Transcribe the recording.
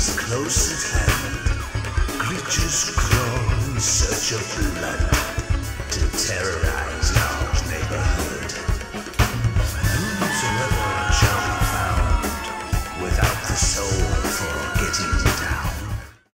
is close at hand. Creatures crawl in search of blood to terrorize our